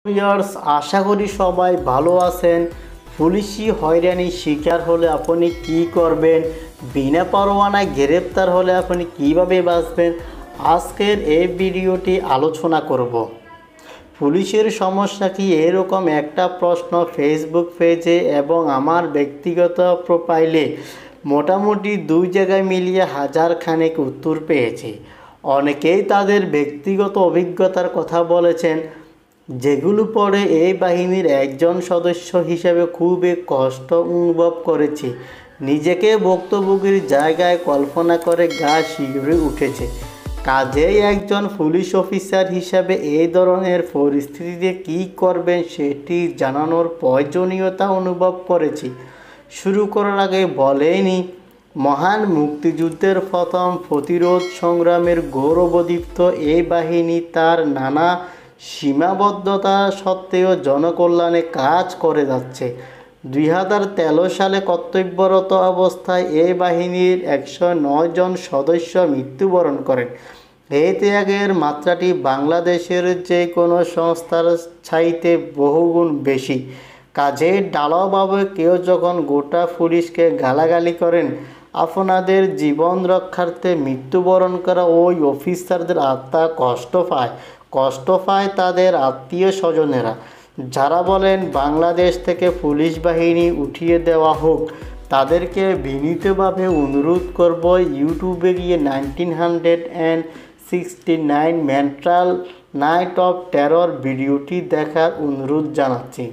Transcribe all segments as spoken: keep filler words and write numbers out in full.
Viewers, আশা করি সবাই ভালো আছেন। পুলিশি হয়রানির শিকার হলে আপনি কি করবেন, বিনা পরোয়ানায় গ্রেপ্তার হলে আপনি কিভাবে বাঁচবেন, আজকের এই ভিডিওটি আলোচনা করব। পুলিশের সমস্যা কি, এরকম একটা প্রশ্ন ফেসবুক পেজে এবং আমার ব্যক্তিগত প্রোফাইলে মোটামুটি দুই জায়গায় মিলিয়ে হাজার খানেক উত্তর পেয়েছি। অনেকেই তাদের ব্যক্তিগত অভিজ্ঞতার কথা বলেছেন, যেগুলো পড়ে এই বাহিনীর একজন সদস্য হিসেবে খুবই কষ্ট অনুভব করেছি। নিজেকে ভুক্তভোগীর জায়গায় কল্পনা করে গা শিউরে উঠেছে। কাজেই একজন পুলিশ অফিসার হিসাবে এই ধরনের পরিস্থিতিতে কী করবেন সেটি জানানোর প্রয়োজনীয়তা অনুভব করেছি। শুরু করার আগে বলেইনি, মহান মুক্তিযুদ্ধের প্রথম প্রতিরোধ সংগ্রামের গৌরবোদ্দীপ্ত এই বাহিনী তার নানা সীমাবদ্ধতা সত্ত্বেও জনকল্যাণে কাজ করে যাচ্ছে। দুই হাজার তেরো সালে কর্তব্যরত অবস্থায় এই বাহিনীর একশো নয় জন সদস্য মৃত্যুবরণ করেন। এই ত্যাগের মাত্রাটি বাংলাদেশের যে কোনো সংস্থার চাইতে বহুগুণ বেশি। কাজে ঢালাওভাবে কেউ যখন গোটা পুলিশকে গালাগালি করেন, আপনাদের জীবন রক্ষার্থে মৃত্যুবরণ করা ওই অফিসারদের আত্মা কষ্ট পায়। কষ্ট পায় তাদের আত্মীয় স্বজনেরা, যারা বলেন বাংলাদেশ থেকে পুলিশ বাহিনী উঠিয়ে দেওয়া হোক। তাদেরকে বিনীতভাবে অনুরোধ করব, ইউটিউবে গিয়ে nineteen hundred and sixty nine mental night of terror ভিডিওটি দেখার অনুরোধ জানাচ্ছি।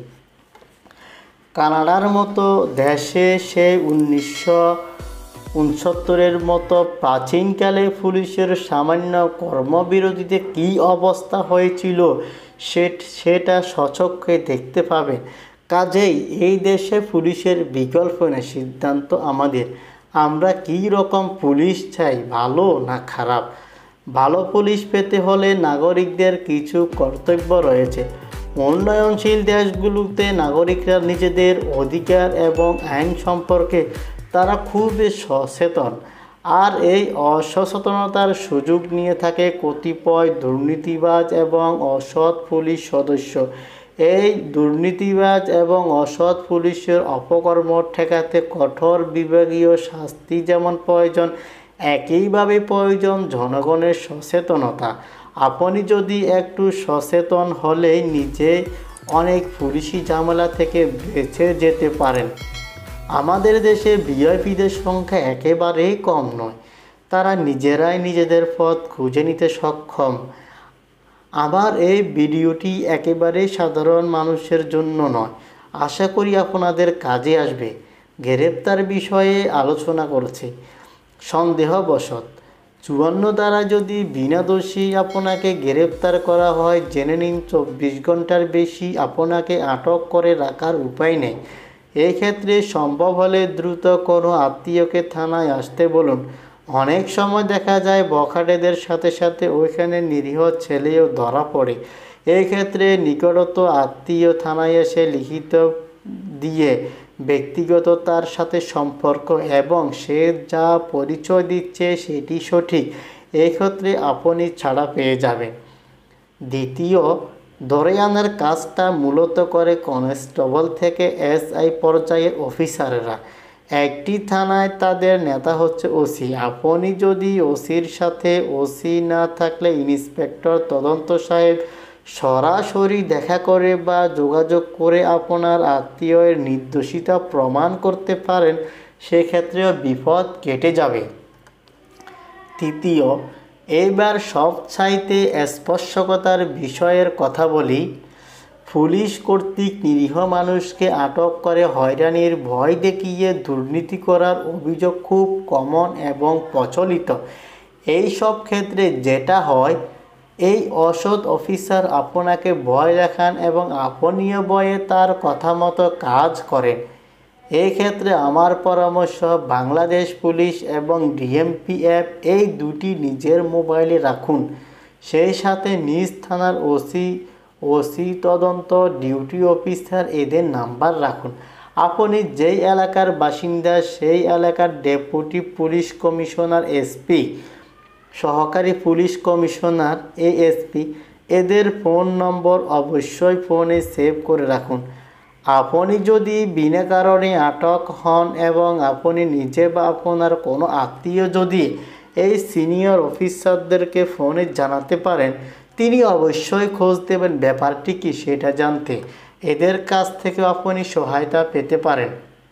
কানাডার মতো দেশে সেই উনিশশো উনসত্তরের মতো প্রাচীনকালে পুলিশের সামান্য কর্মবিরতিতে কী অবস্থা হয়েছিল সেটা স্বচক্ষে দেখতে পাবেন। কাজেই এই দেশে পুলিশের বিকল্প নেই, সিদ্ধান্ত আমাদের। আমরা কী রকম পুলিশ চাই, ভালো না খারাপ? ভালো পুলিশ পেতে হলে নাগরিকদের কিছু কর্তব্য রয়েছে। উন্নয়নশীল দেশগুলোতে নাগরিকরা নিজেদের অধিকার এবং আইন সম্পর্কে তারা খুবই সচেতন, আর এই অসচেতনতার সুযোগ নিয়ে থাকে কতিপয় দুর্নীতিবাজ এবং অসৎ পুলিশ সদস্য। এই দুর্নীতিবাজ এবং অসৎ পুলিশের অপকর্ম ঠেকাতে কঠোর বিভাগীয় শাস্তি যেমন প্রয়োজন, একইভাবে প্রয়োজন জনগণের সচেতনতা। আপনি যদি একটু সচেতন হলেই নিজে অনেক পুলিশি ঝামেলা থেকে বেঁচে যেতে পারেন। আমাদের দেশে ভিআইপিদের সংখ্যা একেবারেই কম নয়, তারা নিজেরাই নিজেদের পথ খুঁজে নিতে সক্ষম। আমার এই ভিডিওটি একেবারেই সাধারণ মানুষের জন্য নয়, আশা করি আপনাদের কাজে আসবে। গ্রেপ্তার বিষয়ে আলোচনা করছি। সন্দেহবশত চুয়ান্ন দ্বারা যদি বিনা দোষী আপনাকে গ্রেপ্তার করা হয়, জেনে নিন চব্বিশ ঘন্টার বেশি আপনাকে আটক করে রাখার উপায় নেই। এই ক্ষেত্রে সম্ভব হলে দ্রুত কোনো আত্মীয়কে থানায় আসতে বলুন। অনেক সময় দেখা যায় বখাটেদের সাথে সাথে ওইখানে নিরীহ ছেলেও ধরা পড়ে। এই ক্ষেত্রে নিকটত আত্মীয় থানায় এসে লিখিত দিয়ে ব্যক্তিগত তার সাথে সম্পর্ক এবং সে যা পরিচয় দিচ্ছে সেটি সঠিক, এই ক্ষেত্রে আপনি ছাড়া পেয়ে যাবেন। দ্বিতীয়, ধরে আনার কাজটা মূলত করে কনস্টেবল থেকে এসআই পর্যায়ের অফিসাররা। একটি থানায় তাদের নেতা হচ্ছে ওসি। আপনি যদি ওসির সাথে, ওসি না থাকলে ইন্সপেক্টর তদন্ত সাহেব সরাসরি দেখা করে বা যোগাযোগ করে আপনার আত্মীয়ের নির্দোষিতা প্রমাণ করতে পারেন, সেক্ষেত্রেও বিপদ কেটে যাবে। তৃতীয়, এইবার সবচাইতে স্পর্শকতার বিষয়ের কথা বলি। পুলিশ কর্তৃক নিরীহ মানুষকে আটক করে হয়রানির ভয় দেখিয়ে দুর্নীতি করার অভিযোগ খুব কমন এবং প্রচলিত। এই সব ক্ষেত্রে যেটা হয়, এই অসৎ অফিসার আপনাকে ভয় দেখান এবং আপনিও ভয়ে তার কথা মতো কাজ করেন। এই ক্ষেত্রে আমার পরামর্শ, বাংলাদেশ পুলিশ এবং ডিএমপিএফ এই দুটি নিজের মোবাইলে রাখুন। সেই সাথে নিজ থানার ওসি, ওসি তদন্ত ডিউটি অফিসার এদের নাম্বার রাখুন। আপনি যেই এলাকার বাসিন্দা সেই এলাকার ডেপুটি পুলিশ কমিশনার, এসপি, সহকারী পুলিশ কমিশনার, এএসপি এদের ফোন নম্বর অবশ্যই ফোনে সেভ করে রাখুন। আপনি যদি বিনা কারণে আটক হন এবং আপনি নিজে বা আপনার কোনো আত্মীয় যদি এই সিনিয়র অফিসারদেরকে ফোনে জানাতে পারেন, তিনি অবশ্যই খোঁজ দেবেন ব্যাপারটি কি সেটা জানতে। এদের কাছ থেকে আপনি সহায়তা পেতে পারেন।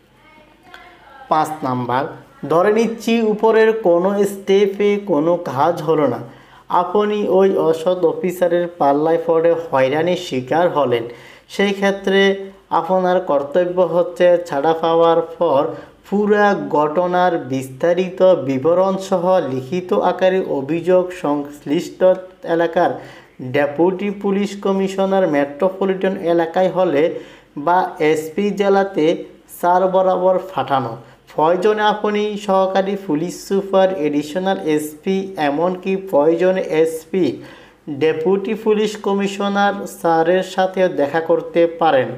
পাঁচ নাম্বার, ধরে নিচ্ছি উপরের কোনো স্টেপে কোনো কাজ হলো না, আপনি ওই অসৎ অফিসারের পাল্লায় পড়ে হয়রানির শিকার হলেন। সেই ক্ষেত্রে আপনার কর্তব্য হচ্ছে ছাড়া পাওয়ার পর পুরা ঘটনার বিস্তারিত বিবরণসহ লিখিত আকারে অভিযোগ সংশ্লিষ্ট এলাকার ডেপুটি পুলিশ কমিশনার মেট্রোপলিটন এলাকায় হলে বা এসপি জেলাতে স্যার বরাবর পাঠানো। প্রয়োজনে আপনি সহকারী পুলিশ সুপার, এডিশনাল এসপি, এমনকি প্রয়োজনে এসপি, ডেপুটি পুলিশ কমিশনার স্যারের সাথে দেখা করতে পারেন।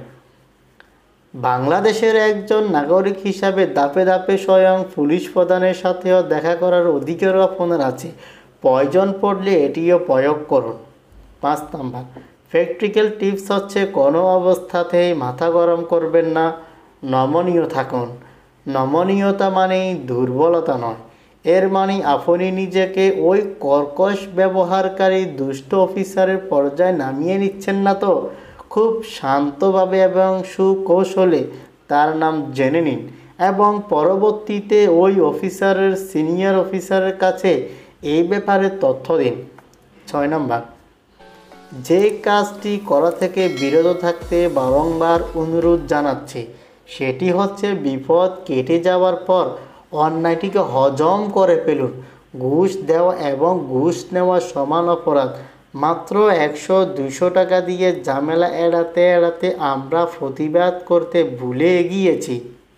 বাংলাদেশের একজন নাগরিক হিসাবে দাপে দাপে স্বয়ং পুলিশ প্রধানের সাথেও দেখা করার অধিকারও আপনার আছে। প্রয়োজন পড়লে এটিও প্রয়োগ করুন। পাঁচ নাম্বার, প্র্যাকটিক্যাল টিপস হচ্ছে কোনো অবস্থাতেই মাথা গরম করবেন না, নমনীয় থাকুন। নমনীয়তা মানেই দুর্বলতা নয়, এর মানে আপনি নিজেকে ওই কর্কশ ব্যবহারকারী দুষ্ট অফিসারের পর্যায়ে নামিয়ে নিচ্ছেন না তো। খুব শান্তভাবে এবং সুকৌশলে তার নাম জেনে নিন এবং পরবর্তীতে ওই অফিসারের সিনিয়র অফিসারের কাছে এই ব্যাপারে তথ্য দিন। ছয় নম্বর, যে কাজটি করা থেকে বিরত থাকতে বারংবার অনুরোধ জানাচ্ছি সেটি হচ্ছে বিপদ কেটে যাওয়ার পর অন্যায়টিকে হজম করে ফেলুন। ঘুষ দেওয়া এবং ঘুষ নেওয়া সমান অপরাধ। মাত্র একশো দুশো টাকা দিয়ে ঝামেলা এড়াতে এড়াতে আমরা প্রতিবাদ করতে ভুলে গিয়েছি।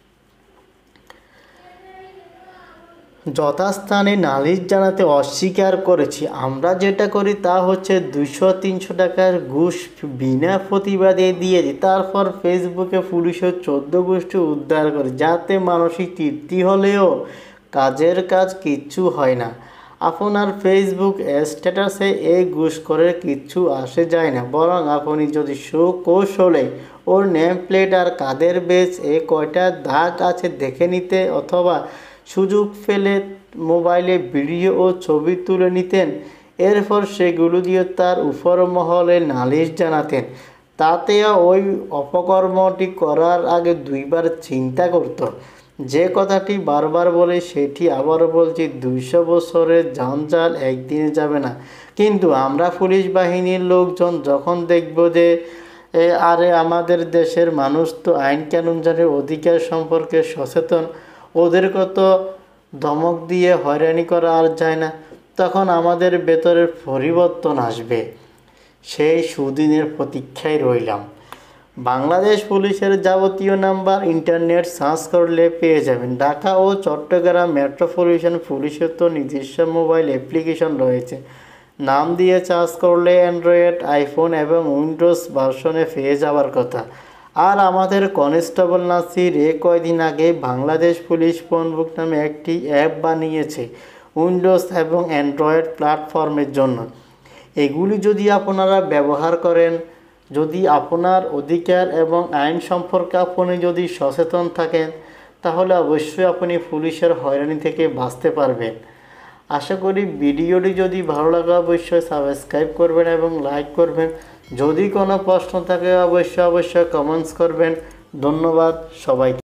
যথাস্থানে নালিশ জানাতে অস্বীকার করেছি। আমরা যেটা করি তা হচ্ছে দুশো তিনশো টাকার ঘুষ বিনা প্রতিবাদে দিয়ে দিই, তারপর ফেসবুকে পুলিশের চোদ্দ গোষ্ঠী উদ্ধার করি, যাতে মানসিক তৃপ্তি হলেও কাজের কাজ কিচ্ছু হয় না। আপনার ফেসবুক স্ট্যাটাসে এই ঘুষ করে কিচ্ছু আসে যায় না, বরং আপনি যদি সুকৌশলে ওর নেম প্লেট আর কাদের বেজ এ কয়টা দাগ আছে দেখে নিতে অথবা সুযোগ পেলে মোবাইলে ভিডিও ও ছবি তুলে নিতেন, এরপর সেগুলো দিয়ে তার উপর মহলে নালিশ জানাতেন, তাতেও ওই অপকর্মটি করার আগে দুইবার চিন্তা করত। যে কথাটি বারবার বলে সেটি আবারও বলছি, দুইশো বছরের জঞ্জাল একদিনে যাবে না। কিন্তু আমরা পুলিশ বাহিনীর লোকজন যখন দেখব যে আরে আমাদের দেশের মানুষ তো আইন কানুন জানে, অধিকার সম্পর্কে সচেতন, ওদের কত ধমক দিয়ে হয়রানি করা আর যায় না, তখন আমাদের ভেতরের পরিবর্তন আসবে। সেই সুদিনের প্রতীক্ষায় রইলাম। বাংলাদেশ পুলিশের যাবতীয় নাম্বার ইন্টারনেট সার্চ করলে পেয়ে যাবেন। ঢাকা ও চট্টগ্রাম মেট্রোপলিটন পুলিশের তো নিজস্ব মোবাইল অ্যাপ্লিকেশন রয়েছে, নাম দিয়ে সার্চ করলে অ্যান্ড্রয়েড, আইফোন এবং উইন্ডোজ ভার্সনে পেয়ে যাওয়ার কথা। আর আমাদের কনস্টেবল নাসির এ কয়দিন আগে বাংলাদেশ পুলিশ ফোনবুক নামে একটি অ্যাপ বানিয়েছে উইন্ডোজ এবং অ্যান্ড্রয়েড প্ল্যাটফর্মের জন্য। এগুলি যদি আপনারা ব্যবহার করেন, যদি আপনার অধিকার এবং আইন সম্পর্কে আপনি যদি সচেতন থাকেন, তাহলে অবশ্যই আপনি পুলিশের হয়রানি থেকে বাঁচতে পারবেন। আশা করি ভিডিওটি যদি ভালো লাগে অবশ্যই সাবস্ক্রাইব করবেন এবং লাইক করবেন। যদি কোনো প্রশ্ন থাকে অবশ্যই অবশ্যই কমেন্টস করবেন। ধন্যবাদ সবাইকে।